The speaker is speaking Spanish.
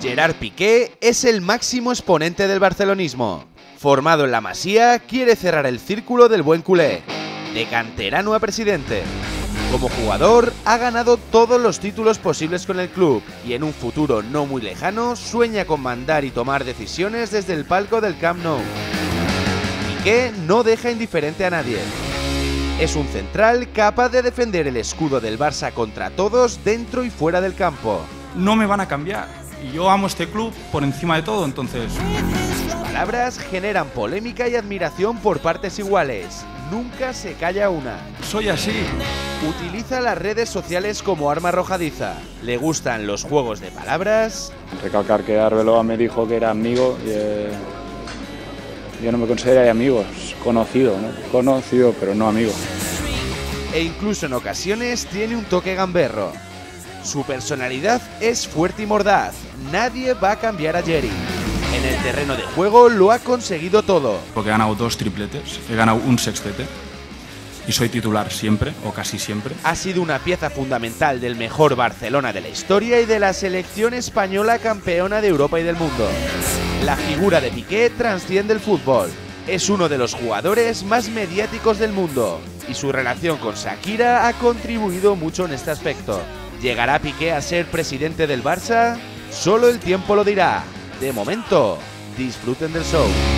Gerard Piqué es el máximo exponente del barcelonismo. Formado en la Masía, quiere cerrar el círculo del buen culé, de canterano a presidente. Como jugador, ha ganado todos los títulos posibles con el club y en un futuro no muy lejano sueña con mandar y tomar decisiones desde el palco del Camp Nou. Piqué no deja indiferente a nadie. Es un central capaz de defender el escudo del Barça contra todos dentro y fuera del campo. No me van a cambiar y yo amo este club por encima de todo, entonces... Sus palabras generan polémica y admiración por partes iguales. Nunca se calla una. Soy así. Utiliza las redes sociales como arma arrojadiza. Le gustan los juegos de palabras. Recalcar que Arbeloa me dijo que era amigo y yo no me considero amigo, es conocido, ¿no? Conocido, pero no amigo. E incluso en ocasiones tiene un toque gamberro. Su personalidad es fuerte y mordaz. Nadie va a cambiar a Jerry. En el terreno de juego lo ha conseguido todo. Porque he ganado 2 tripletes, he ganado un sextete y soy titular siempre, o casi siempre. Ha sido una pieza fundamental del mejor Barcelona de la historia y de la selección española campeona de Europa y del mundo. La figura de Piqué trasciende el fútbol. Es uno de los jugadores más mediáticos del mundo y su relación con Shakira ha contribuido mucho en este aspecto. ¿Llegará Piqué a ser presidente del Barça? Solo el tiempo lo dirá. De momento, disfruten del show.